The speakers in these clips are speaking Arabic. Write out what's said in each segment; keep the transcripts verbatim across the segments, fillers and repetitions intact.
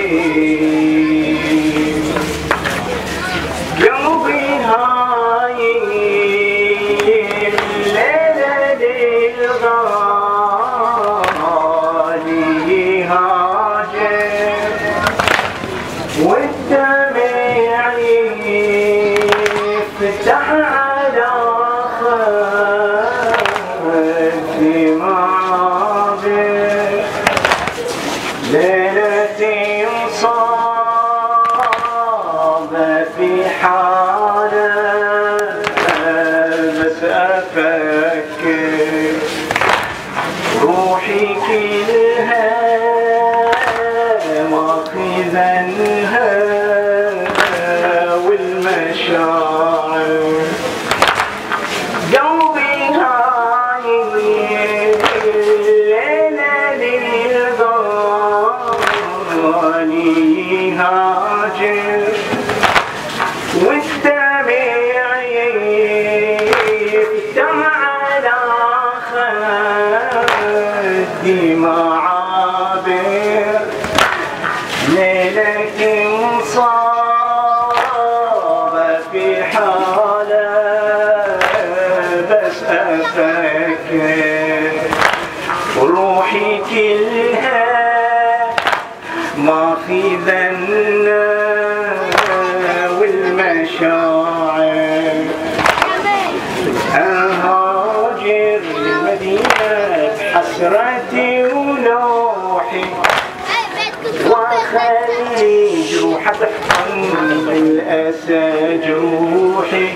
قلبي هاي الليلة للغالي هاجر والدمع يفتح على خدي معابر ليلتي مصابة في حالة بس أفكر روحي كلها ماخذنها والمشاعر قلبي هاي الليلة للغالي هاجر والدمع يفتح على خدي معابر ليلة مصابة في حالة بس أفكر روحي كلها ماخذنا والمشاعر أهاجر للمدينة بحسرتي ونوحي وأخلي جروحها تحطم بالأسى جروحي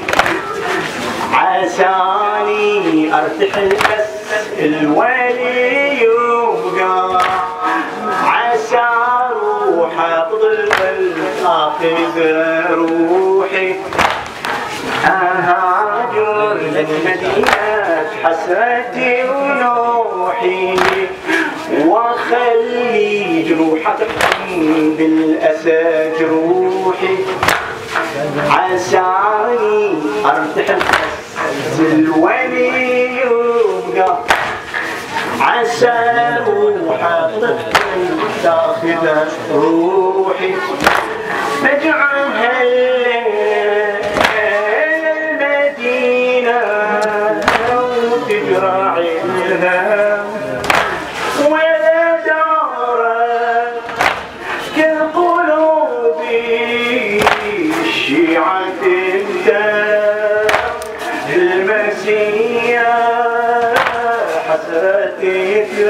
عساني أرتحل بس الولي يبقى عسى روحها تظل آخذ روحي أهاجر للمدينة حسرتي ونوحي وخلي جروحها تحطم بالأسى جروحي عساني أرتحل بس الولي يبقى عسى روحها تاخذ روحي فاجعلها المدينة وتجرع الهم ولا دارت كقلوبي الشيعة تبدأ المسيح حسرتي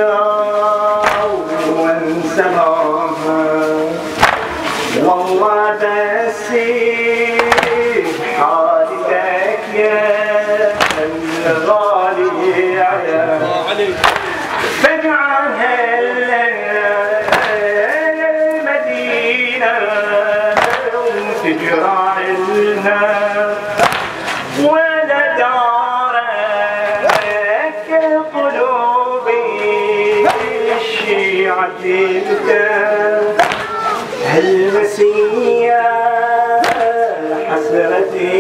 تلون سماها والله بس حالتك يا الغالي عليك فاجعلها المدينة تجرع الهم ولا دارك قلوبي الشيعة تبكى هالمسيح حسرتي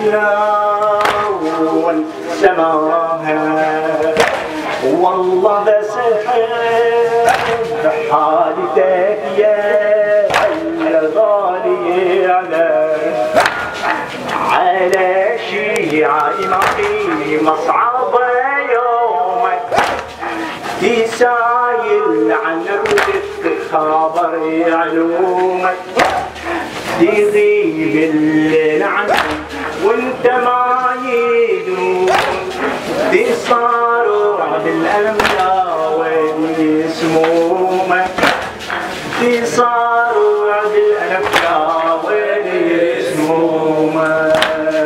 تلون سماها والله بس احب حالتك يا الغالي عليك على شيعة إمامي مصعبة يومك تسايل عن رودك خبر علومك تغيب الليل عنك وانت ما يدوم تصارع بالأنبياء ويسمومك تصارع بالأنبياء ويسمومك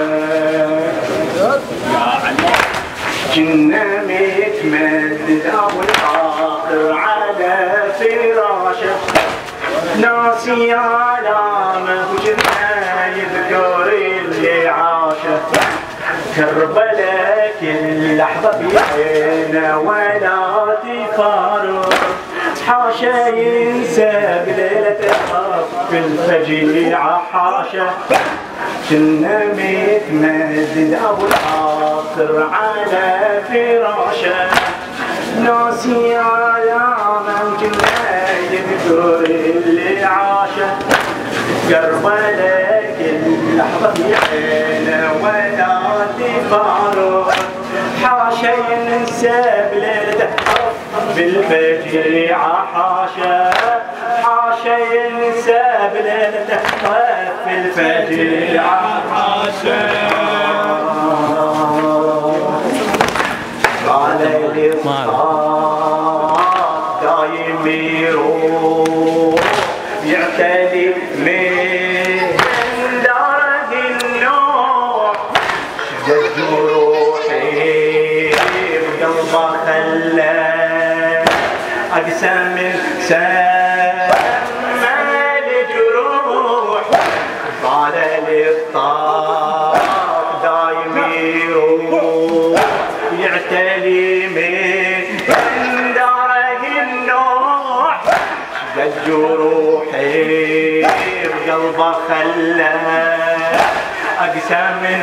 كنا متمدد أول آخر على فراشه ناسي علامة وجنا يذكر اللي عاشه كربلاء كل لحظة بعينه ولا تفارق حاشا ينسى بليلة الحرب الفجيعة حاشا كنا متمدد أبو العاصر على فراشه ناسي علامة وجنا يذكر اللي عاشه حاشا كربلاء كل لحظة في عينه ولا تفارق حاشا ينسى بليلته بالفجر حاشا حاشا ينسى بليلته في الفجر حاشا على الإصحاب دايم يروح يعتلي من درج النوح شدد روحي بقلبه خلى أقسم سما الجروح طال الإصحاب دايم يروح يعتلي من درج النوح شدد جروحي بقلبه خلى أقسم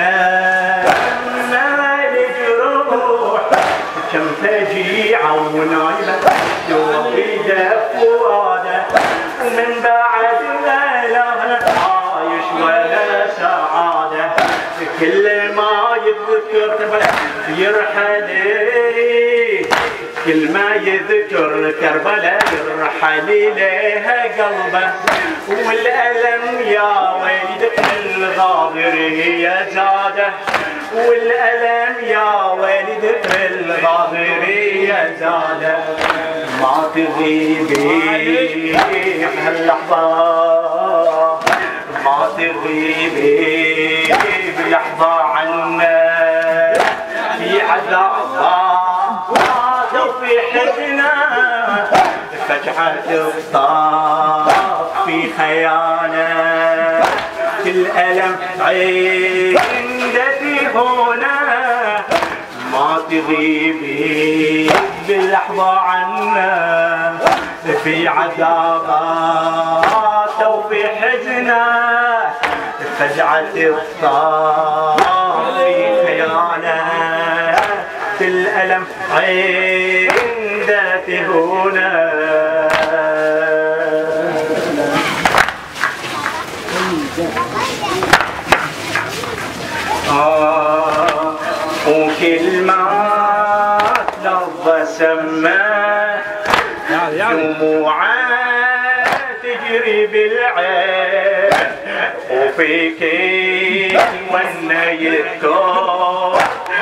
سما الجروح كم فجيعة ونايمة يوقي فؤاده ومن بعد لا له عايش ولا سعادة كل ما يذكر يرحل كل ما يذكر كربلاء يرحل ليها قلبه والألم يا ويلي الغاضر هي زاده والألم يا ويلي الغاضر هي زاده ما تغيبي بهاللحظة ما تغيبي بلحظة عنا في عذاب وفي حزنه فجعة الطاف في خيانه كل ألم عندتي هنا ما تغيبي باللحظة عنا في عذابات وفي حزنه فجعة الطاف في خيانه كل ألم عندتي هنا آه وكلمات لفظ سماه دموعه تجري بالعين وفيك وانا يذكر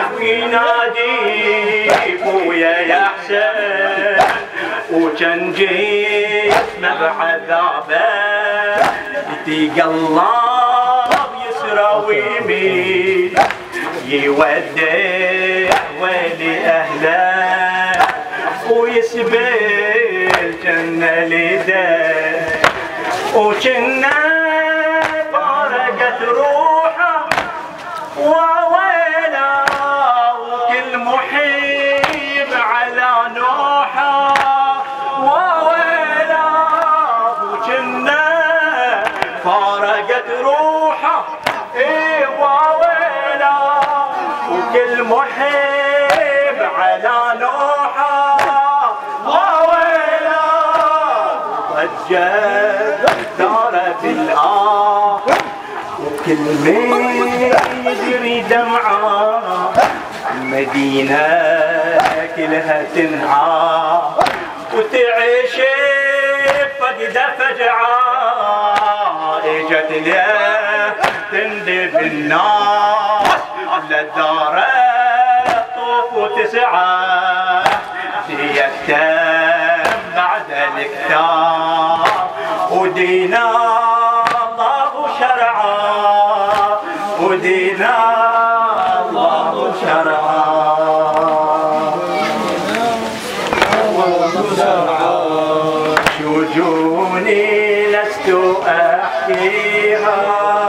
وينادي ابويا يا حسين وكان جسمه بعذابه يتقلب يسرى ويمين يودع ولي اهله ويسبل جنة ليده وكنا فارقت روحه وويلا وكل محيب على نوحه وويلا وكنا فارقت روحه ايه وويلا وكل محيب على نوحه وويلا ضجت دارت الآه وكل مين يجري دمعه المدينة كلها تنعى وتعيش فقد فجعة اجت ليه تندب الناس للدار طوف وتسعى يكتم بعد الكتاب ودينا الله شرعا ودينا الله شرعا شجوني لست أحكيها